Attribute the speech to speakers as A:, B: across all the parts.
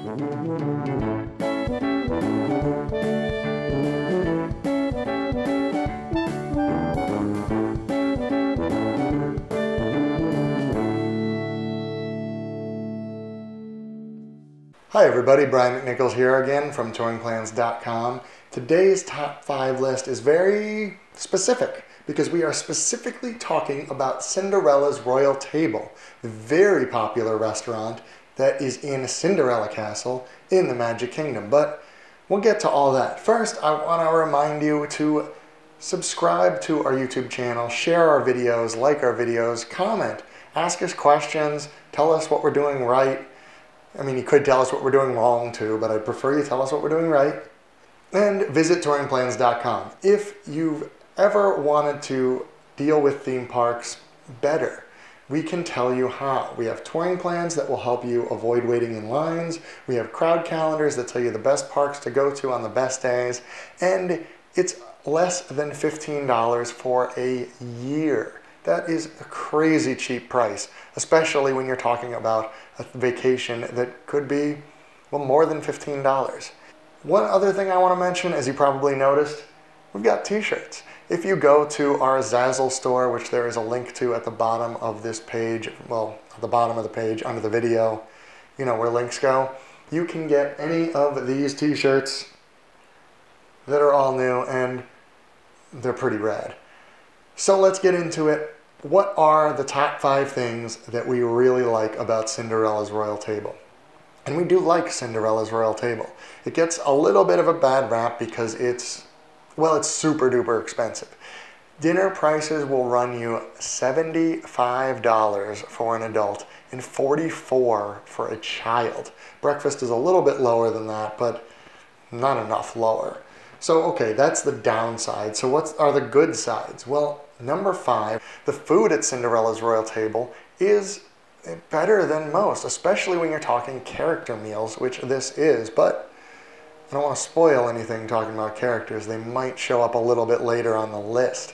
A: Hi everybody, Brian McNichols here again from touringplans.com. Today's top 5 list is very specific because we are specifically talking about Cinderella's Royal Table, the very popular restaurant that is in Cinderella Castle in the Magic Kingdom. But we'll get to all that. First, I want to remind you to subscribe to our YouTube channel, share our videos, like our videos, comment, ask us questions, tell us what we're doing right. I mean, you could tell us what we're doing wrong too, but I'd prefer you tell us what we're doing right. And visit touringplans.com. If you've ever wanted to deal with theme parks better, we can tell you how. We have touring plans that will help you avoid waiting in lines. We have crowd calendars that tell you the best parks to go to on the best days. And it's less than $15 for a year. That is a crazy cheap price, especially when you're talking about a vacation that could be, well, more than $15. One other thing I want to mention, as you probably noticed, we've got t-shirts. If you go to our Zazzle store, which there is a link to at the bottom of this page, well, at the bottom of the page under the video, you know where links go, you can get any of these t-shirts that are all new and they're pretty rad. So let's get into it. What are the top 5 things that we really like about Cinderella's Royal Table? And we do like Cinderella's Royal Table. It gets a little bit of a bad rap because it's super duper expensive. Dinner prices will run you $75 for an adult and $44 for a child. Breakfast is a little bit lower than that, but not enough lower. So, okay, that's the downside. So what are the good sides? Well, number 5, the food at Cinderella's Royal Table is better than most, especially when you're talking character meals, which this is, but I don't want to spoil anything talking about characters. They might show up a little bit later on the list.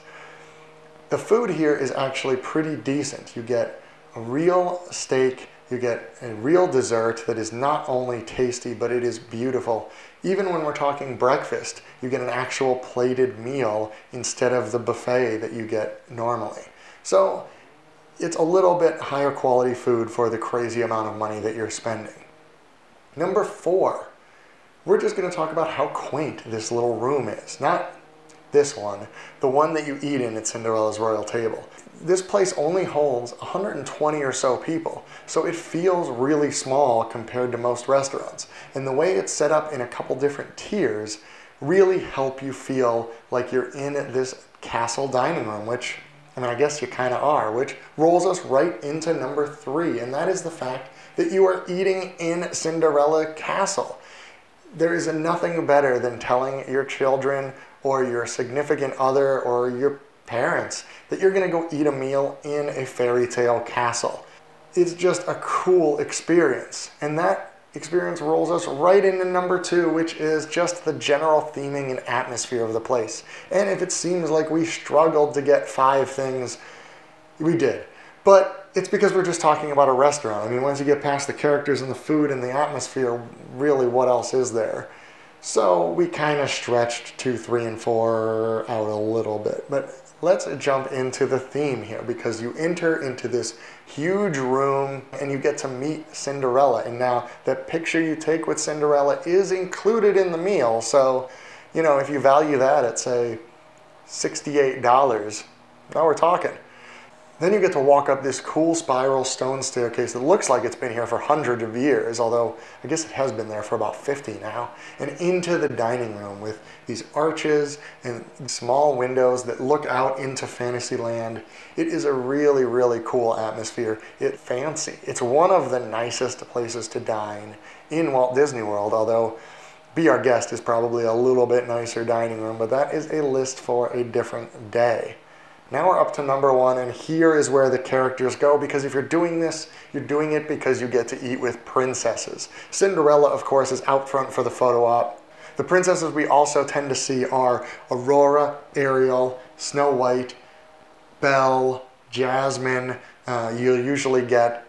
A: The food here is actually pretty decent. You get a real steak, you get a real dessert that is not only tasty, but it is beautiful. Even when we're talking breakfast, you get an actual plated meal instead of the buffet that you get normally. So it's a little bit higher quality food for the crazy amount of money that you're spending. Number 4, we're just going to talk about how quaint this little room is. Not this one, the one that you eat in at Cinderella's Royal Table. This place only holds 120 or so people, so it feels really small compared to most restaurants. And the way it's set up in a couple different tiers really help you feel like you're in this castle dining room, which, I mean, I guess you kind of are, which rolls us right into number 3, and that is the fact that you are eating in Cinderella Castle. There is nothing better than telling your children or your significant other or your parents that you're going to go eat a meal in a fairy tale castle. It's just a cool experience, and that experience rolls us right into number 2, which is just the general theming and atmosphere of the place. And if it seems like we struggled to get 5 things, we did. But it's because we're just talking about a restaurant. I mean, once you get past the characters and the food and the atmosphere, really what else is there? So we kind of stretched 2, 3, and 4 out a little bit. But let's jump into the theme here, because you enter into this huge room and you get to meet Cinderella. And now that picture you take with Cinderella is included in the meal. So, you know, if you value that at, say, $68, now we're talking. Then you get to walk up this cool spiral stone staircase that looks like it's been here for hundreds of years, although I guess it has been there for about 50 now, and into the dining room with these arches and small windows that look out into Fantasyland. It is a really, really cool atmosphere. It's fancy. It's one of the nicest places to dine in Walt Disney World, although Be Our Guest is probably a little bit nicer dining room, but that is a list for a different day. Now we're up to number 1, and here is where the characters go, because if you're doing this, you're doing it because you get to eat with princesses. Cinderella, of course, is out front for the photo op. The princesses we also tend to see are Aurora, Ariel, Snow White, Belle, Jasmine. You'll usually get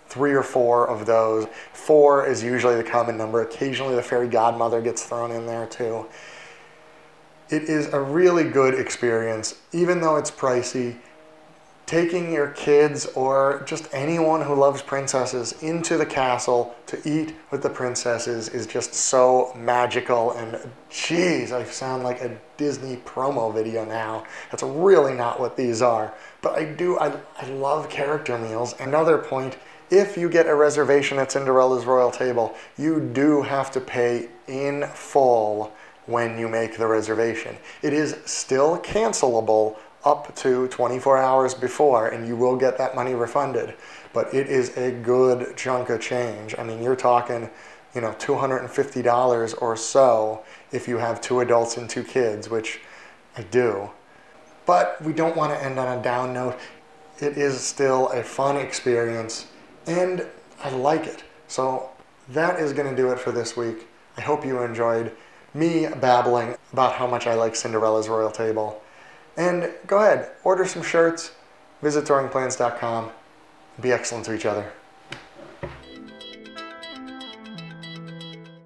A: 3 or 4 of those. 4 is usually the common number. Occasionally the fairy godmother gets thrown in there too. It is a really good experience, even though it's pricey. Taking your kids or just anyone who loves princesses into the castle to eat with the princesses is just so magical. And geez, I sound like a Disney promo video now. That's really not what these are. But I love character meals. Another point, if you get a reservation at Cinderella's Royal Table, you do have to pay in full when you make the reservation. It is still cancelable up to 24 hours before, and you will get that money refunded. But it is a good chunk of change. I mean, you're talking, you know, $250 or so if you have 2 adults and 2 kids, which I do. But we don't want to end on a down note. It is still a fun experience, and I like it. So that is going to do it for this week. I hope you enjoyed me babbling about how much I like Cinderella's Royal Table. And go ahead, order some shirts, visit touringplans.com, be excellent to each other.